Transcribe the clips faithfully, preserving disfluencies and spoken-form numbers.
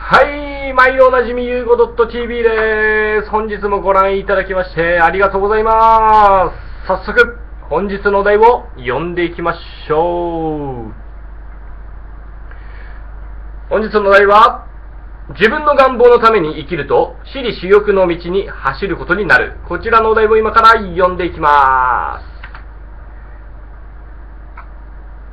はい、毎度おなじみゆうご .tv です。本日もご覧いただきましてありがとうございます。早速、本日のお題を読んでいきましょう。本日のお題は、自分の願望のために生きると、私利私欲の道に走ることになる。こちらのお題を今から読んでいきます。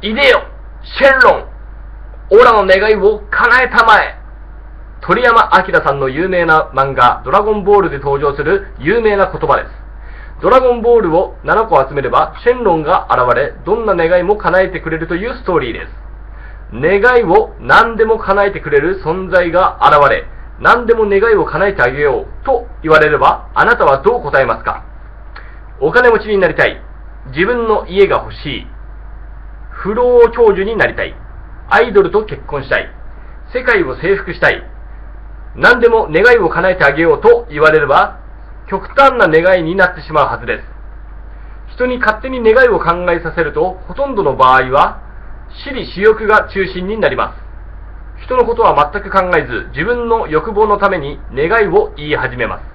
いでよ、シェンロン。オラの願いを叶えたまえ。鳥山明さんの有名な漫画、ドラゴンボールで登場する有名な言葉です。ドラゴンボールをななこ集めれば、シェンロンが現れ、どんな願いも叶えてくれるというストーリーです。願いを何でも叶えてくれる存在が現れ、何でも願いを叶えてあげようと言われれば、あなたはどう答えますか？お金持ちになりたい。自分の家が欲しい。不老長寿になりたい。アイドルと結婚したい。世界を征服したい。何でも願いを叶えてあげようと言われれば、極端な願いになってしまうはずです。人に勝手に願いを考えさせると、ほとんどの場合は、私利私欲が中心になります。人のことは全く考えず、自分の欲望のために願いを言い始めます。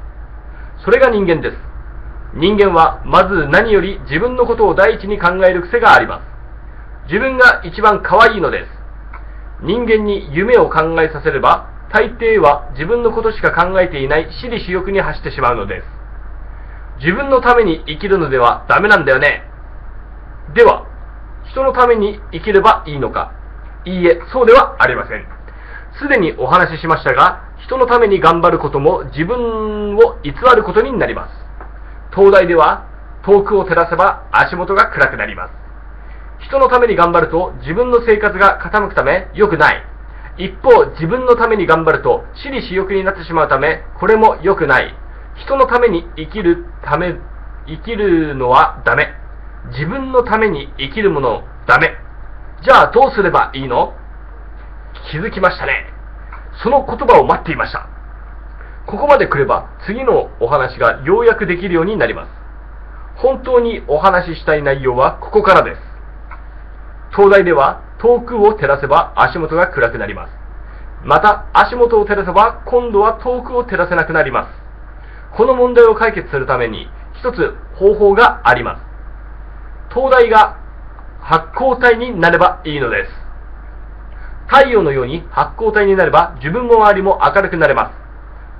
それが人間です。人間はまず何より自分のことを第一に考える癖があります。自分が一番可愛いのです。人間に夢を考えさせれば、大抵は自分のことしか考えていない私利私欲に走ってしまうのです。自分のために生きるのではダメなんだよね。では、人のために生きればいいのか？いいえ、そうではありません。すでにお話ししましたが、人のために頑張ることも自分を偽ることになります。東大では、遠くを照らせば足元が暗くなります。人のために頑張ると自分の生活が傾くため良くない。一方、自分のために頑張ると私利私欲になってしまうため、これも良くない。人のために生きるため、生きるのはダメ。自分のために生きるものダメ。じゃあどうすればいいの？気づきましたね。その言葉を待っていました。ここまで来れば次のお話がようやくできるようになります。本当にお話ししたい内容はここからです。東大では遠くを照らせば足元が暗くなります。また足元を照らせば今度は遠くを照らせなくなります。この問題を解決するために一つ方法があります。東大が発光体になればいいのです。太陽のように発光体になれば自分も周りも明るくなれます。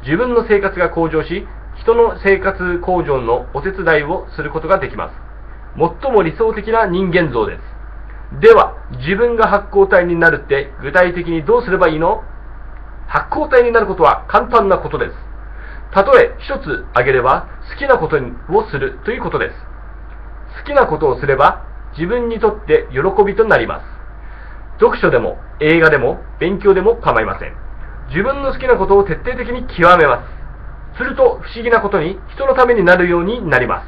自分の生活が向上し、人の生活向上のお手伝いをすることができます。最も理想的な人間像です。では、自分が発光体になるって具体的にどうすればいいの？発光体になることは簡単なことです。例え一つ挙げれば、好きなことをするということです。好きなことをすれば、自分にとって喜びとなります。読書でも、映画でも、勉強でも構いません。自分の好きなことを徹底的に極めます。すると、不思議なことに人のためになるようになります。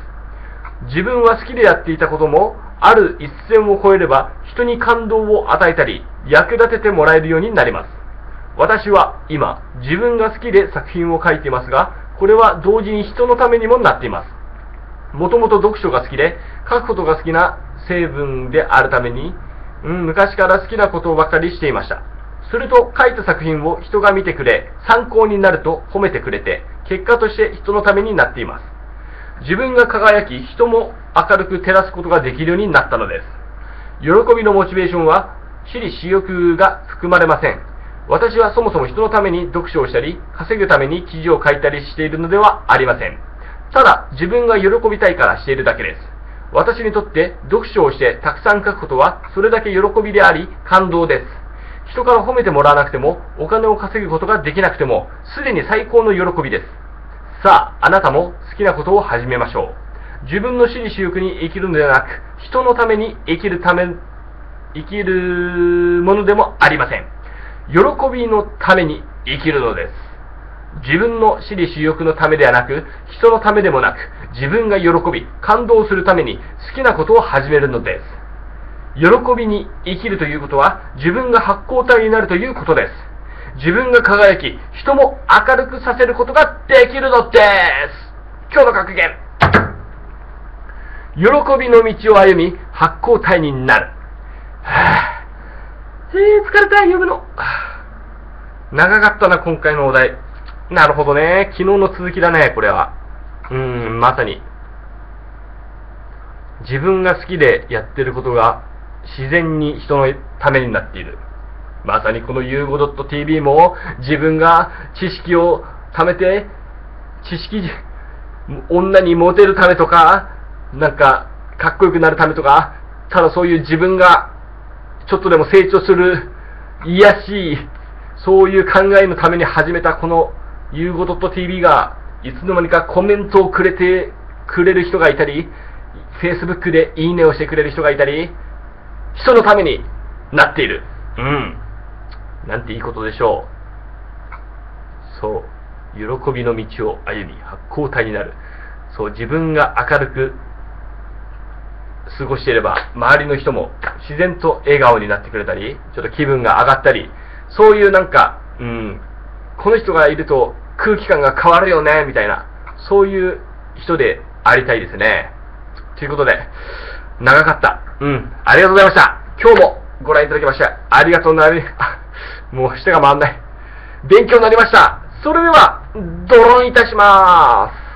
自分は好きでやっていたことも、ある一線を越えれば人に感動を与えたり役立ててもらえるようになります。私は今自分が好きで作品を書いていますが、これは同時に人のためにもなっています。もともと読書が好きで書くことが好きな成分であるために、うん、昔から好きなことばかりしていました。すると書いた作品を人が見てくれ、参考になると褒めてくれて、結果として人のためになっています。自分が輝き、人も明るく照らすことができるようになったのです。喜びのモチベーションは、私利私欲が含まれません。私はそもそも人のために読書をしたり、稼ぐために記事を書いたりしているのではありません。ただ、自分が喜びたいからしているだけです。私にとって読書をしてたくさん書くことは、それだけ喜びであり、感動です。人から褒めてもらわなくても、お金を稼ぐことができなくても、すでに最高の喜びです。さあ、あなたも好きなことを始めましょう。自分の私利私欲に生きるのではなく、人のために生きるため、生きるものでもありません。喜びのために生きるのです。自分の私利私欲のためではなく、人のためでもなく、自分が喜び、感動するために好きなことを始めるのです。喜びに生きるということは、自分が発光体になるということです。自分が輝き、人も明るくさせることができるのです。今日の格言。喜びの道を歩み、発光体になる。はぁ、えー、疲れた、読むの。 長かったな、今回のお題。なるほどね。昨日の続きだね、これは。うーん、まさに。自分が好きでやってることが自然に人のためになっている。まさにこの ユーご ティーブイ も自分が知識を貯めて、知識、女にモテるためとか、なんか、かっこよくなるためとか、ただそういう自分がちょっとでも成長する、癒しい、そういう考えのために始めたこの ユーご ティーブイ が、いつの間にかコメントをくれてくれる人がいたり、Facebook でいいねをしてくれる人がいたり、人のためになっている。うん。なんていいことでしょう。そう。喜びの道を歩み、発光体になる。そう、自分が明るく過ごしていれば、周りの人も自然と笑顔になってくれたり、ちょっと気分が上がったり、そういうなんか、うん、この人がいると空気感が変わるよね、みたいな、そういう人でありたいですね。ということで、長かった。うん、ありがとうございました。今日もご覧いただきまして、ありがとうなり、あ、もう舌が回んない。勉強になりました。それでは、ドローンいたします。